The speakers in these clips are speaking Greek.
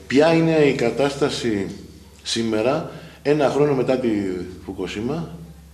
ποια είναι η κατάσταση σήμερα, ένα χρόνο μετά τη Φουκουσίμα?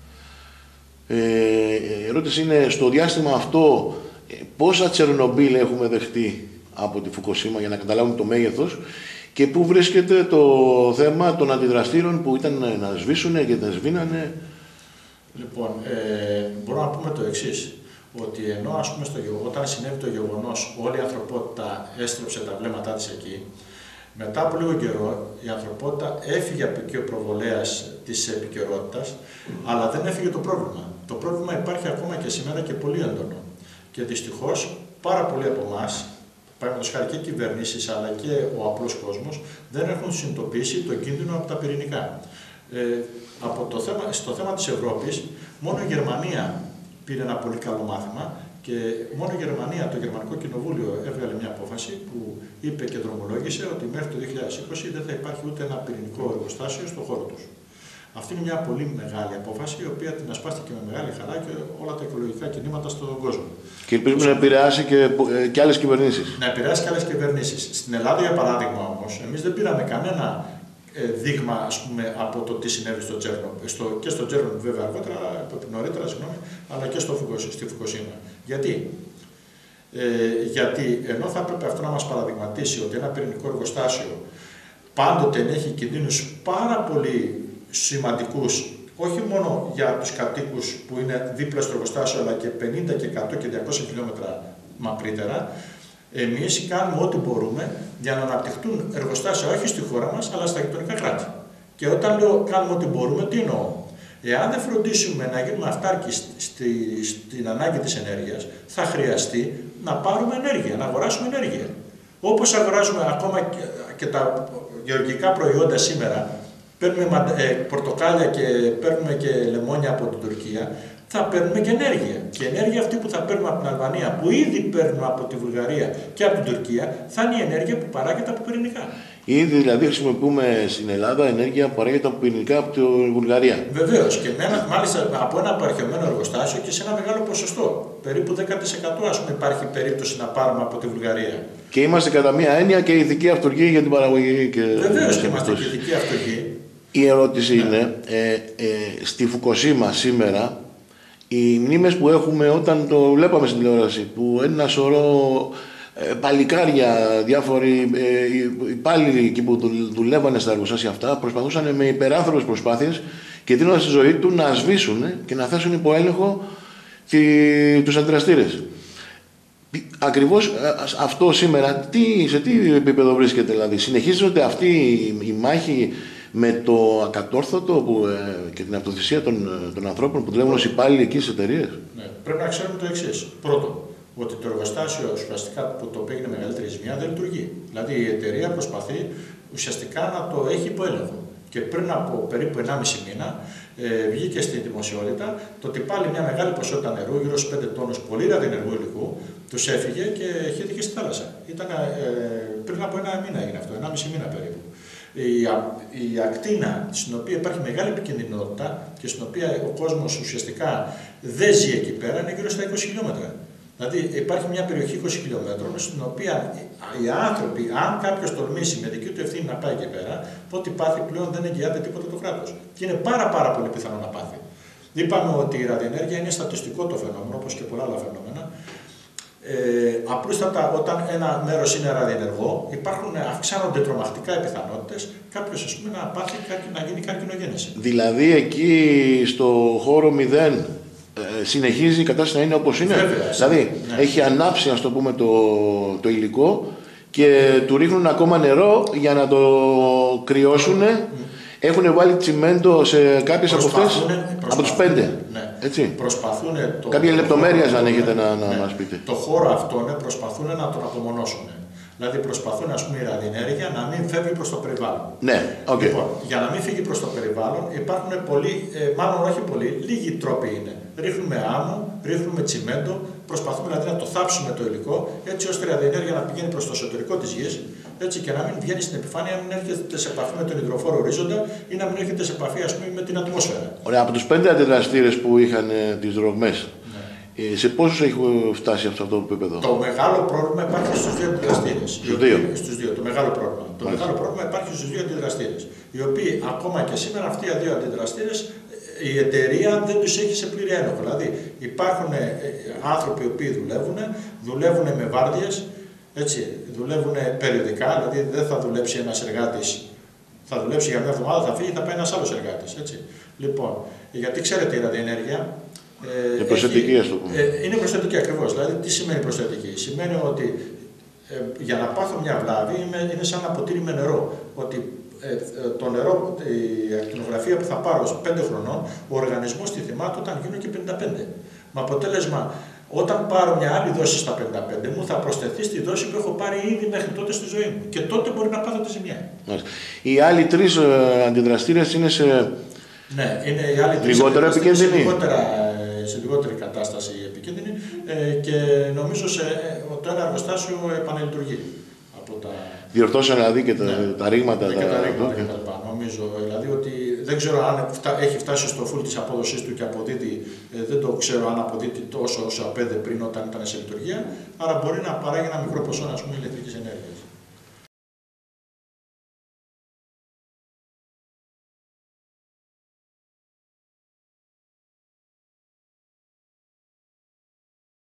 Η ερώτηση είναι, στο διάστημα αυτό, πόσα Τσερνομπίλ έχουμε δεχτεί από τη Φουκουσίμα, για να καταλάβουμε το μέγεθος, και πού βρίσκεται το θέμα των αντιδραστήρων που ήταν να σβήσουν και τα σβήνανε? Λοιπόν, μπορούμε να πούμε το εξής, ότι ενώ ας πούμε όταν συνέβη το γεγονός, όλη η ανθρωπότητα έστρεψε τα βλέμματά της εκεί, μετά από λίγο καιρό η ανθρωπότητα έφυγε από εκεί ο προβολέας της επικαιρότητας, αλλά δεν έφυγε το πρόβλημα. Το πρόβλημα υπάρχει ακόμα και σήμερα και πολύ έντονο. Και δυστυχώς πάρα πολλοί από εμάς, παραδείγματος χάρη και κυβερνήσεις αλλά και ο απλός κόσμος, δεν έχουν συνειδητοποιήσει τον κίνδυνο από τα πυρηνικά. Στο θέμα της Ευρώπης, μόνο η Γερμανία πήρε ένα πολύ καλό μάθημα και μόνο η Γερμανία, το Γερμανικό Κοινοβούλιο, έβγαλε μια απόφαση που είπε και δρομολόγησε ότι μέχρι το 2020 δεν θα υπάρχει ούτε ένα πυρηνικό εργοστάσιο στον χώρο τους. Αυτή είναι μια πολύ μεγάλη απόφαση, η οποία την ασπάστηκε με μεγάλη χαρά και όλα τα οικολογικά κινήματα στον κόσμο. Και ελπίζουμε να επηρεάσει και άλλες κυβερνήσεις. Να επηρεάσει και άλλες κυβερνήσεις. Στην Ελλάδα, για παράδειγμα, όμως, εμείς δεν πήραμε κανένα δείγμα, ας πούμε, από το τι συνέβη στο Τσέρνομπιλ. Και στο Τσέρνομπιλ, βέβαια, αργότερα, νωρίτερα, αλλά και στη Φουκουσίμα. Γιατί ενώ θα έπρεπε αυτό να μας παραδειγματίσει ότι ένα πυρηνικό εργοστάσιο πάντοτε έχει κινδύνους πάρα πολύ σημαντικούς, όχι μόνο για τους κατοίκους που είναι δίπλα στο εργοστάσιο, αλλά και 50 και 100 και 200 χιλιόμετρα μακρύτερα, εμείς κάνουμε ό,τι μπορούμε για να αναπτυχθούν εργοστάσια όχι στη χώρα μας, αλλά στα γειτονικά κράτη. Και όταν λέω κάνουμε ό,τι μπορούμε, τι εννοώ? Εάν δεν φροντίσουμε να γίνουμε αυτάρκοι στην ανάγκη της ενέργειας, θα χρειαστεί να πάρουμε ενέργεια, να αγοράσουμε ενέργεια. Όπως αγοράζουμε ακόμα και τα γεωργικά προϊόντα σήμερα, παίρνουμε πορτοκάλια και παίρνουμε και λεμόνια από την Τουρκία, θα παίρνουμε και ενέργεια. Και η ενέργεια αυτή που θα παίρνουμε από την Αλβανία, που ήδη παίρνουμε από τη Βουλγαρία και από την Τουρκία, θα είναι η ενέργεια που παράγεται από πυρηνικά. Ήδη δηλαδή χρησιμοποιούμε στην Ελλάδα ενέργεια που παράγεται από πυρηνικά από τη Βουλγαρία. Βεβαίως, και μάλιστα από ένα απαρχαιωμένο εργοστάσιο και σε ένα μεγάλο ποσοστό. Περίπου 10% ας πούμε υπάρχει περίπτωση να πάρουμε από τη Βουλγαρία. Και είμαστε κατά μία έννοια και ηθική αυτοργή για την παραγωγή. Βεβαίως και είμαστε και ηθική αυτοργή. Η ερώτηση είναι, στη Φουκουσίμα σήμερα, οι μνήμες που έχουμε όταν το βλέπαμε στην τηλεόραση, που ένα σωρό παλικάρια, διάφοροι υπάλληλοι εκεί που δουλεύανε στα εργοστάσια αυτά, προσπαθούσαν με υπεράνθρωπες προσπάθειες και δίνονταν στη ζωή του να σβήσουν και να θέσουν υπό έλεγχο τους αντιδραστήρες. Ακριβώς αυτό σήμερα, σε τι επίπεδο βρίσκεται, δηλαδή? Συνεχίζεται αυτή η μάχη με το ακατόρθωτο και την αυτοθυσία των ανθρώπων που δουλεύουν ως υπάλληλοι εκεί στις εταιρείες? Ναι, πρέπει να ξέρουμε το εξής. Πρώτον, ότι το εργοστάσιο ουσιαστικά που το οποίο έγινε μεγαλύτερη ζημιά δεν λειτουργεί. Δηλαδή η εταιρεία προσπαθεί ουσιαστικά να το έχει υπό έλεγχο. Και πριν από περίπου 1,5 μήνα βγήκε στη δημοσιότητα το ότι πάλι μια μεγάλη ποσότητα νερού, γύρω στους 5 τόνους πολύ ραδιενεργού υλικού, τους έφυγε και χύθηκε στη θάλασσα. Ήταν πριν από 1 μήνα έγινε αυτό, 1,5 μήνα περίπου. Η ακτίνα στην οποία υπάρχει μεγάλη επικινδυνότητα και στην οποία ο κόσμος ουσιαστικά δεν ζει εκεί πέρα είναι γύρω στα 20 χιλιόμετρα. Δηλαδή υπάρχει μια περιοχή 20 χιλιόμετρων στην οποία οι άνθρωποι, αν κάποιος τολμήσει με δική του ευθύνη να πάει εκεί πέρα, ό,τι πάθει πλέον δεν εγγυάται τίποτα το κράτος. Και είναι πάρα πολύ πιθανό να πάθει. Είπαμε ότι η ραδιενέργεια είναι στατιστικό το φαινόμενο, όπως και πολλά άλλα φαινόμενα. Απλούστατα, όταν ένα μέρος είναι ραδιενεργό, αυξάνονται τρομακτικά οι πιθανότητες κάποιος να πάθει να γίνει καρκινογέννηση. Δηλαδή εκεί στο χώρο 0 συνεχίζει η κατάσταση να είναι όπως είναι. Βέβαια, δηλαδή ναι. Έχει ανάψει, ας το πούμε, το υλικό και του ρίχνουν ακόμα νερό για να το κρυώσουν. Έχουν βάλει τσιμέντο σε κάποιες από αυτές, από τους 5. Ναι. Έτσι. Προσπαθούν κάποια λεπτομέρεια αν έχετε να μας πείτε. Το χώρο αυτόν προσπαθούν να τον απομονώσουν. Δηλαδή προσπαθούν, ας πούμε, η ραδιενέργεια να μην φεύγει προς το περιβάλλον. Ναι, okay. Λοιπόν, για να μην φύγει προς το περιβάλλον υπάρχουν μάλλον όχι πολλοί, λίγοι τρόποι είναι. Ρίχνουμε άμμο, ρίχνουμε τσιμέντο, προσπαθούμε δηλαδή να το θάψουμε το υλικό, έτσι ώστε η ραδιενέργεια να πηγαίνει προς το εσωτερικό της γης, έτσι, και να μην βγαίνει στην επιφάνεια, να μην έρχεται σε επαφή με τον υδροφόρο ορίζοντα ή να μην έρχεται σε επαφή, ας πούμε, με την ατμόσφαιρα. Ωραία, από τους 5 αντιδραστήρες που είχαν τις δρομές, σε πόσους έχει φτάσει αυτό το επίπεδο? Το μεγάλο πρόβλημα υπάρχει στους 2 αντιδραστήρες. Στους 2. Στους 2, το μεγάλο πρόβλημα. Το μεγάλο πρόβλημα υπάρχει στους δύο αντιδραστήρες. Οι οποίοι ακόμα και σήμερα αυτοί οι δύο αντιδραστήρες η εταιρεία δεν τους έχει σε πλήρη έλεγχο. Δηλαδή υπάρχουν άνθρωποι οι οποίοι δουλεύουν με βάρδιες, έτσι, δουλεύουν περιοδικά, δηλαδή δεν θα δουλέψει ένας εργάτης, θα δουλέψει για μια εβδομάδα, θα φύγει, θα πάει ένας άλλος εργάτης. Έτσι. Λοιπόν, γιατί ξέρετε η ραδιενέργεια. Είναι προσθετική, ας το πούμε. Είναι προσθετική ακριβώς. Δηλαδή, τι σημαίνει προσθετική? Σημαίνει ότι για να πάθω μια βλάβη είναι σαν ένα ποτήρι με νερό. Ότι το νερό, η ακτινογραφία που θα πάρω στους 5 χρονών, ο οργανισμός τη θυμάται όταν γίνω και 55. Με αποτέλεσμα, όταν πάρω μια άλλη δόση στα 55 μου, θα προσθεθεί στη δόση που έχω πάρει ήδη μέχρι τότε στη ζωή μου. Και τότε μπορεί να πάθω τη ζημιά. Οι άλλοι 3 αντιδραστήρες είναι σε. Ναι, είναι οι άλλοι 3 λιγότερο επικίνδυνοι. Σε λιγότερη κατάσταση επικίνδυνη και νομίζω το ένα εργοστάσιο επανελειτουργεί. Διορθώσαν δηλαδή και τα ρήγματα. Και τα ρήγματα κτλ. Νομίζω δηλαδή ότι δεν ξέρω αν έχει φτάσει στο full της απόδοσής του και αποδίδει, δεν το ξέρω αν αποδίδει τόσο όσο απέδε πριν όταν ήταν σε λειτουργία, άρα μπορεί να παράγει ένα μικρό ποσό ηλεκτρικής ενέργειας.